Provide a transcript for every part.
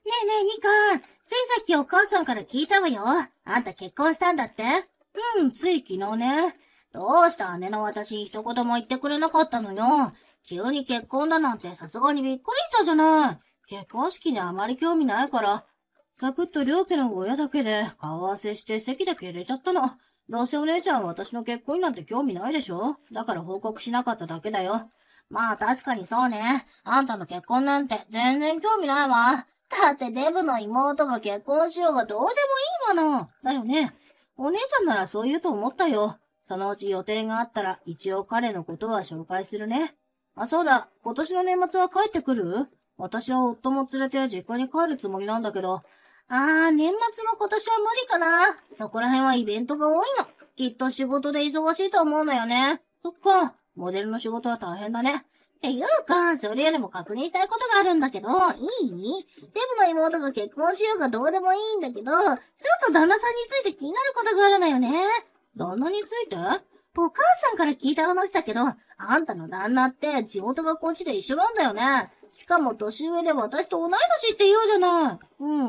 えねえ、ニカ、ついさっきお母さんから聞いたわよ。あんた結婚したんだって？つい昨日ね。どうした姉の私に一言も言ってくれなかったのよ。急に結婚だなんてさすがにびっくりしたじゃない。結婚式にあまり興味ないから、サクッと両家の親だけで顔合わせして席だけ入れちゃったの。どうせお姉ちゃんは私の結婚になんて興味ないでしょ？だから報告しなかっただけだよ。まあ確かにそうね。あんたの結婚なんて全然興味ないわ。だってデブの妹が結婚しようがどうでもいいもの。だよね。お姉ちゃんならそう言うと思ったよ。そのうち予定があったら一応彼のことは紹介するね。あ、そうだ。今年の年末は帰ってくる？私は夫も連れて実家に帰るつもりなんだけど。年末も今年は無理かな。そこら辺はイベントが多いの。きっと仕事で忙しいと思うのよね。そっか。モデルの仕事は大変だね。っていうか、それよりも確認したいことがあるんだけど、いい？デブの妹が結婚しようがどうでもいいんだけど、ちょっと旦那さんについて気になることがあるのよね。旦那について？お母さんから聞いた話だけど、あんたの旦那って地元がこっちで一緒なんだよね。しかも年上で私と同い年って言うじゃない。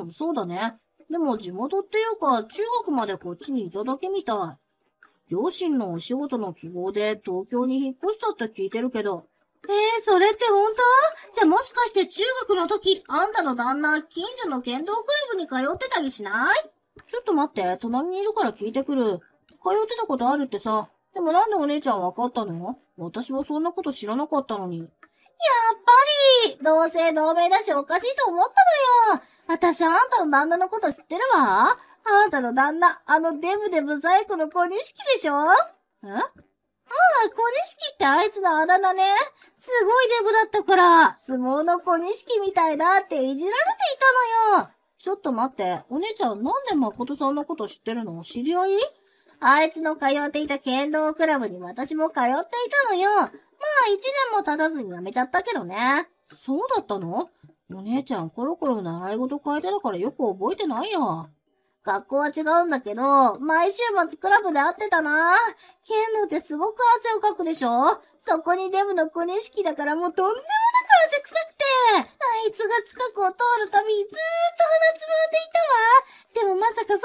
そうだね。でも地元っていうか、中学までこっちにいただけみたい。両親のお仕事の都合で東京に引っ越したって聞いてるけど。それって本当？じゃあもしかして中学の時、あんたの旦那、近所の剣道クラブに通ってたりしない？ちょっと待って、隣にいるから聞いてくる。通ってたことあるってさ。でもなんでお姉ちゃんわかったの？私はそんなこと知らなかったのに。やっぱり、同姓同名だしおかしいと思ったのよ。私あんたの旦那のこと知ってるわ。あんたの旦那、あのデブデブサイコの小錦でしょ？小錦ってあいつのあだ名ね。すごいデブだったから、相撲の小錦みたいだっていじられていたのよ。ちょっと待って、お姉ちゃんなんで誠さんのこと知ってるの？知り合い？あいつの通っていた剣道クラブに私も通っていたのよ。まあ一年も経たずに辞めちゃったけどね。そうだったの？お姉ちゃんコロコロ習い事変えてたからよく覚えてないや。学校は違うんだけど、毎週末クラブで会ってたな。剣道ってすごく汗をかくでしょ？そこにデブの小錦だからもうとんでもなく汗臭くて、あいつが近くを通るたびにずーっと鼻つまんでいたわ。でもまさかそんな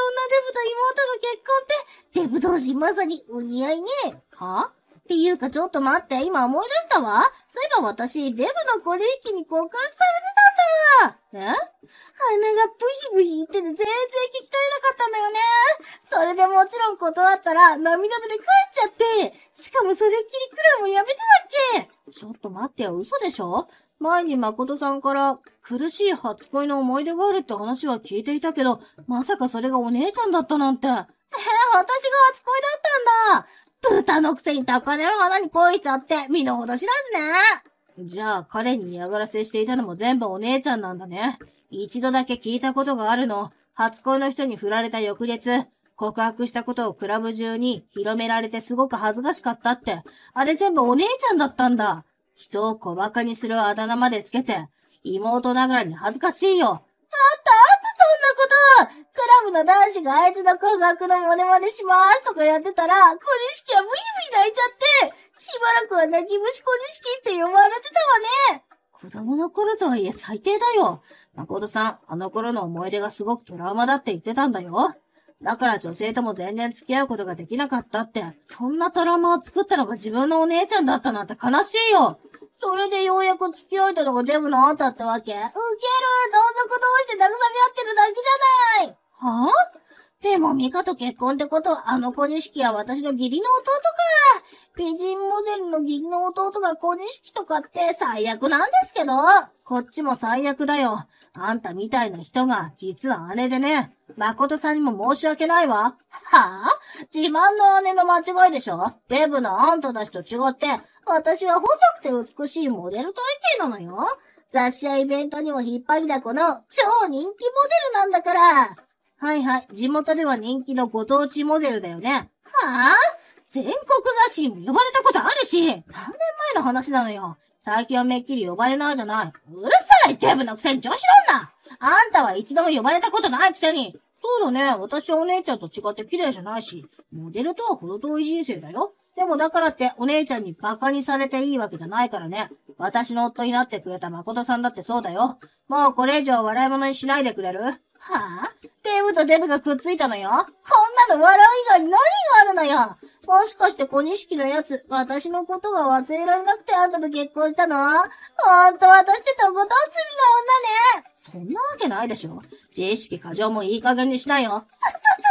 デブと妹が結婚って、デブ同士まさにお似合いね。は？っていうかちょっと待って、今思い出したわ。そういえば私、デブの小錦に告白されてたんだわ。鼻がブヒブヒ言ってて全然聞き取れなかったんだよね。それでもちろん断ったら涙目で帰っちゃって、しかもそれっきりクラブやめてたっけ？ちょっと待ってよ、嘘でしょ？前に誠さんから苦しい初恋の思い出があるって話は聞いていたけど、まさかそれがお姉ちゃんだったなんて。私が初恋だったんだ。豚のくせに高嶺の花に恋しちゃって身の程知らずね。じゃあ彼に嫌がらせしていたのも全部お姉ちゃんなんだね。一度だけ聞いたことがあるの。初恋の人に振られた翌日、告白したことをクラブ中に広められてすごく恥ずかしかったって。あれ全部お姉ちゃんだったんだ。人を小馬鹿にするあだ名までつけて、妹ながらに恥ずかしいよ。あったそんなこと。クラブの男子があいつの告白のモネマネしますとかやってたら、小錦はブイブイ泣いちゃって、しばらくは泣き虫小錦って呼ばれてたわね。子供の頃とはいえ最低だよ。誠さん、あの頃の思い出がすごくトラウマだって言ってたんだよ。だから女性とも全然付き合うことができなかったって、そんなトラウマを作ったのが自分のお姉ちゃんだったなんて悲しいよ。それでようやく付き合えたのがデブのあんたってわけ？ウケる。同族同士で慰め合ってるだけじゃない。はぁ？でもミカと結婚ってことは、あの小錦は私の義理の弟か。美人モデルの義理の弟が小錦とかって最悪なんですけど。こっちも最悪だよ。あんたみたいな人が実は姉でね。誠さんにも申し訳ないわ。はぁ？自慢の姉の間違いでしょ？デブのあんたたちと違って、私は細くて美しいモデル体型なのよ。雑誌やイベントにも引っ張りだこの超人気モデルなんだから。はいはい。地元では人気のご当地モデルだよね。はぁ？全国雑誌にも呼ばれたことあるし、何年前の話なのよ。最近はめっきり呼ばれないじゃない。うるさいデブのくせに女子女。あんたは一度も呼ばれたことないくせに。そうだね。私はお姉ちゃんと違って綺麗じゃないし、モデルとは程遠い人生だよ。 でもだからってお姉ちゃんに馬鹿にされていいわけじゃないからね。私の夫になってくれた誠さんだってそうだよ。もうこれ以上笑い物にしないでくれる？はぁ、デブとデブがくっついたのよ。こんなの笑う以外に何があるのよ。もしかして小錦のやつ、私のことが忘れられなくてあんたと結婚したの？ほんと私ってとことん罪な女ね。そんなわけないでしょ。自意識過剰もいい加減にしないよ。そんなに怒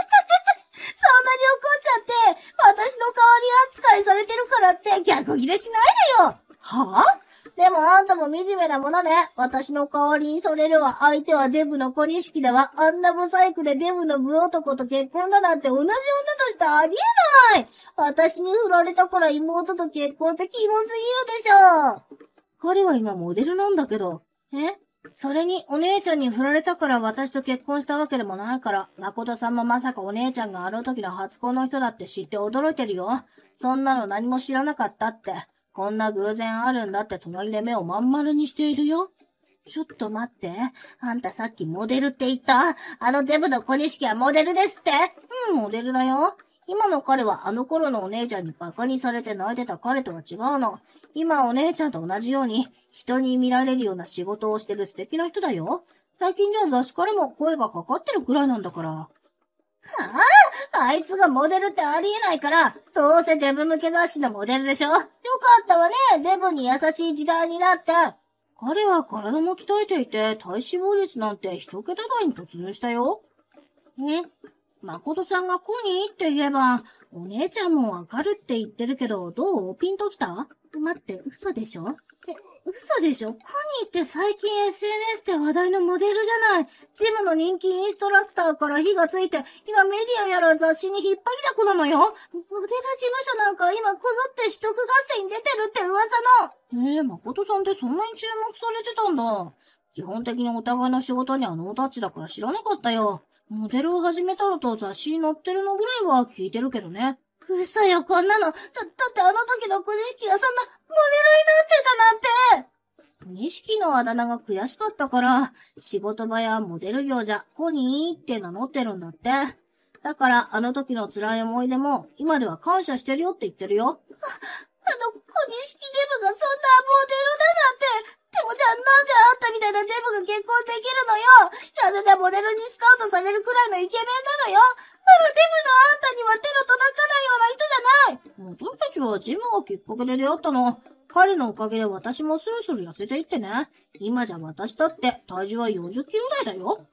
っちゃって、私の代わり扱いされてるからって逆ギレしないでよ。はぁ？でもあんたも惨めなものね。私の代わりにそれるわ。相手はデブの小錦だわ。あんなブサイクでデブのブ男と結婚だなんて同じ女としてありえない。私に振られたから妹と結婚ってキモすぎるでしょ。彼は今モデルなんだけど。それにお姉ちゃんに振られたから私と結婚したわけでもないから、誠さんもまさかお姉ちゃんがあの時の初恋の人だって知って驚いてるよ。そんなの何も知らなかったって。こんな偶然あるんだって隣で目をまん丸にしているよ。ちょっと待って。あんたさっきモデルって言った？あのデブの小錦はモデルですって？うん、モデルだよ。今の彼はあの頃のお姉ちゃんに馬鹿にされて泣いてた彼とは違うの。今お姉ちゃんと同じように人に見られるような仕事をしてる素敵な人だよ。最近じゃ雑誌からも声がかかってるくらいなんだから。はあ、あいつがモデルってありえないから、どうせデブ向け雑誌のモデルでしょ？よかったわね、デブに優しい時代になって。彼は体も鍛えていて、体脂肪率なんて一桁台に突入したよ。誠さんがコニーって言えば、お姉ちゃんもわかるって言ってるけど、どう？ピンときた？待って、嘘でしょ？嘘でしょ？コニーって最近 SNS で話題のモデルじゃない。ジムの人気インストラクターから火がついて、今メディアやら雑誌に引っ張りだこなのよ。モデル事務所なんか今こぞって取得合戦に出てるって噂の。誠さんってそんなに注目されてたんだ。基本的にお互いの仕事にはノータッチだから知らなかったよ。モデルを始めたのと雑誌に載ってるのぐらいは聞いてるけどね。嘘よ、こんなの。だってあの時の小錦がそんなモデルになってたなんて。小錦のあだ名が悔しかったから、仕事場やモデル業じゃコニーって名乗ってるんだって。だからあの時の辛い思い出も今では感謝してるよって言ってるよ。あの小錦デブがそんなモデルだなんて。でもじゃあなんであんたみたいなデブが結婚できるのよ。なぜでモデルにスカウトされるくらいのイケメンなのよ。ならデブのあんたには手の届かないような人じゃない。私たちはジムがきっかけで出会ったの。彼のおかげで私もスルスル痩せていってね。今じゃ私だって体重は40キロ台だよ。はぁ？あんたそんなに痩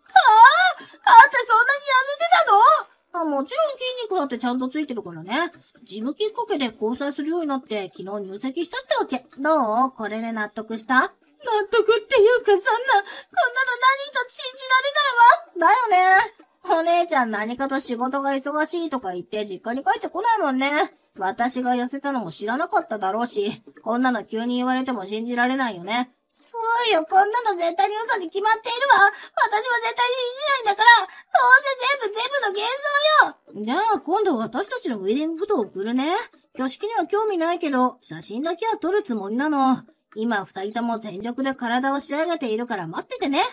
せてたの？もちろん筋肉だってちゃんとついてるからね。ジムきっかけで交際するようになって昨日入籍したってわけ。どう？これで納得した？納得っていうかこんなの何一つ信じられないわ。だよね。お姉ちゃん何かと仕事が忙しいとか言って実家に帰ってこないもんね。私が痩せたのも知らなかっただろうし、こんなの急に言われても信じられないよね。そうよ、こんなの絶対に嘘に決まっているわ。私は絶対信じないんだから、どうせ全部デブの幻想よ。じゃあ今度私たちのウェディングフォトを送るね。挙式には興味ないけど、写真だけは撮るつもりなの。今二人とも全力で体を仕上げているから待っててね。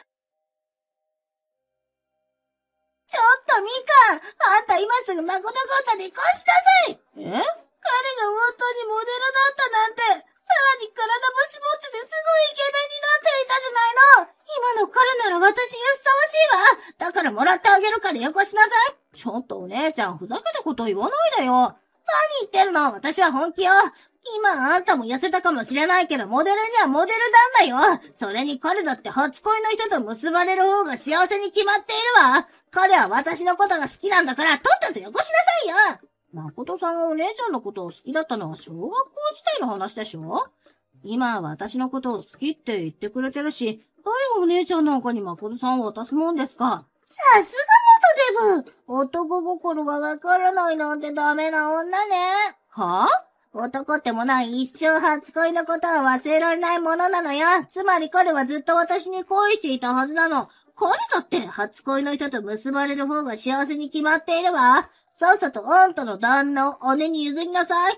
ちょっとミカ、あんた今すぐ誠コンタに越しなさい。彼が本当にモデルだったなんて、さらに体も絞っててすごいイケメンになっていたじゃないの。今の彼なら私にふさわしいわ。だからもらってあげるからよこしなさい。ちょっとお姉ちゃんふざけたこと言わないでよ。何言ってるの？私は本気よ。今あんたも痩せたかもしれないけど、モデルにはモデルなんだよ。それに彼だって初恋の人と結ばれる方が幸せに決まっているわ。彼は私のことが好きなんだから、とっととよこしなさいよ。誠さんがお姉ちゃんのことを好きだったのは小学校時代の話でしょ？今は私のことを好きって言ってくれてるし、誰がお姉ちゃんなんかに誠さんを渡すもんですか？さすが元デブ。男心がわからないなんてダメな女ね。はぁ？男ってものは一生初恋のことは忘れられないものなのよ。つまり彼はずっと私に恋していたはずなの。彼だって初恋の人と結ばれる方が幸せに決まっているわ。さっさとあんたの旦那を姉に譲りなさい。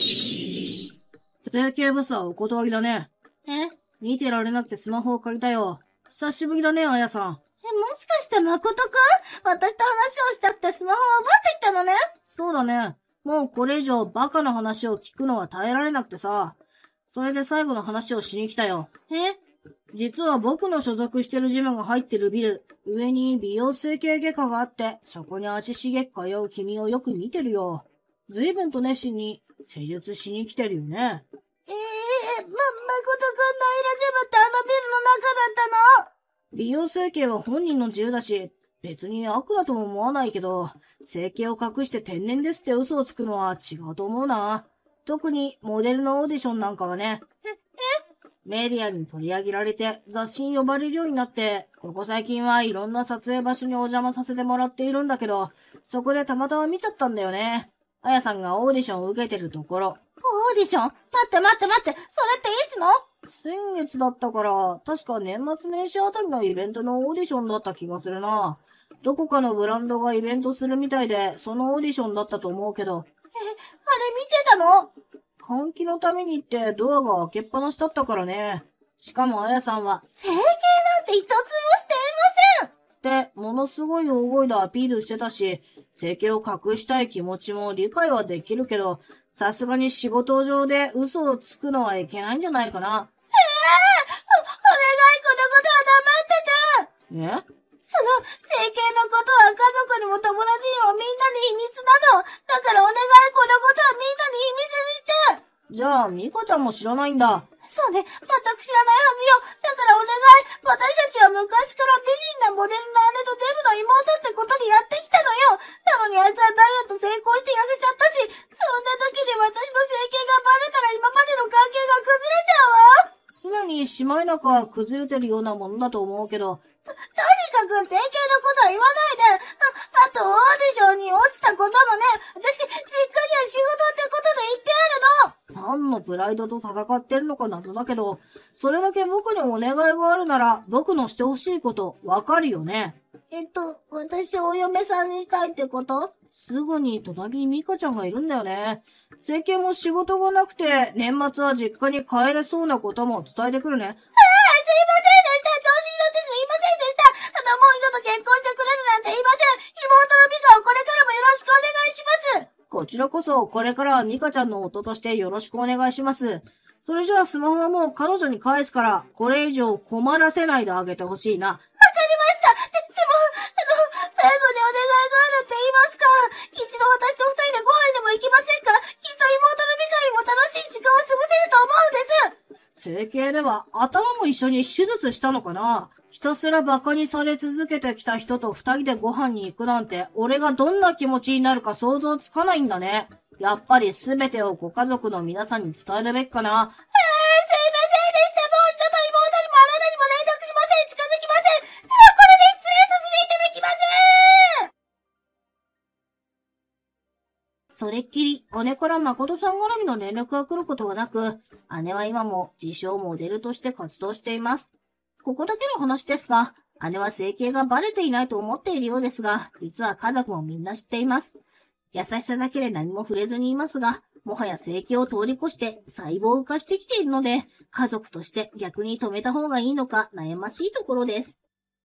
整形ブスはお断りだね。見てられなくてスマホを借りたよ。久しぶりだね、あやさん。もしかして誠くん？私と話をしたくてスマホを奪ってきたのね。そうだね。 もうこれ以上バカな話を聞くのは耐えられなくてさ。それで最後の話をしに来たよ。実は僕の所属してるジムが入ってるビル、上に美容整形外科があって、そこに足しげく通う君をよく見てるよ。随分と熱心に施術しに来てるよね。 誠くんのエラジムってあのビルの中だったの？ 美容整形は本人の自由だし、別に悪だとも思わないけど、整形を隠して天然ですって嘘をつくのは違うと思うな。特にモデルのオーディションなんかはね。メディアに取り上げられて雑誌に呼ばれるようになって、ここ最近はいろんな撮影場所にお邪魔させてもらっているんだけど、そこでたまたま見ちゃったんだよね。あやさんがオーディションを受けてるところ。 オーディション？待って、それっていつの？ 先月だったから、確か年末年始あたりのイベントのオーディションだった気がするな。どこかのブランドがイベントするみたいで、そのオーディションだったと思うけど。あれ見てたの？ 換気のためにってドアが開けっぱなしだったからね。しかもあやさんは、 整形なんて一つもしていませんって、ものすごい大声でアピールしてたし、整形を隠したい気持ちも理解はできるけど、さすがに仕事上で嘘をつくのはいけないんじゃないかな。 お願い、このことはえ？ 黙ってて。その整形のことは家族にも友達にもみんなに秘密なの。だからお願い、このことはみんなに秘密にして。 じゃあ、ミカちゃんも知らないんだ。 そうね、全く知らないはずよ。だからお願い。私たちは昔から美人なモデルの姉とデブの妹ってことでやってきたのよ。なのにあいつはダイエット成功して痩せちゃったし、そんな時に私の整形がバレたら今までの関係が崩れちゃうわ。 すでにしまいなくは崩れてるようなものだと思うけど。 とにかく整形のことは言わないで。あとオーディションに落ちたこともね、私、実家には仕事ってことで言ってあるの。 何のプライドと戦ってるのか謎だけど、それだけ僕にお願いがあるなら、僕のしてほしいことわかるよね。 私をお嫁さんにしたいってこと？ すぐに隣にミカちゃんがいるんだよね。整形も仕事がなくて、年末は実家に帰れそうなことも伝えてくるね。 すいませんでした。調子に乗ってすいませんでした。もう二度と結婚してくれるなんて言いません。妹のミカをこれからもよろしくお願いします。 こちらこそ、これからはミカちゃんの夫としてよろしくお願いします。それじゃあスマホはもう彼女に返すから、これ以上困らせないであげてほしいな。 わかりました。でも、最後にお願いがあるって言いますか。一度私と二人でご飯でも行きませんか？きっと妹のミカにも楽しい時間を過ごせると思うんです。 整形では頭も一緒に手術したのかな？ひたすら馬鹿にされ続けてきた人と二人でご飯に行くなんて、俺がどんな気持ちになるか想像つかないんだね。やっぱり全てをご家族の皆さんに伝えるべきかな。 すいませんでした。もう二度と妹にもあなたにも連絡しません。近づきません。ではこれで失礼させていただきます。 それっきり、姉から誠さん絡みの連絡が来ることはなく、姉は今も自称モデルとして活動しています。ここだけの話ですが、姉は整形がバレていないと思っているようですが、実は家族もみんな知っています。優しさだけで何も触れずにいますが、もはや整形を通り越して細胞化してきているので、家族として逆に止めた方がいいのか悩ましいところです。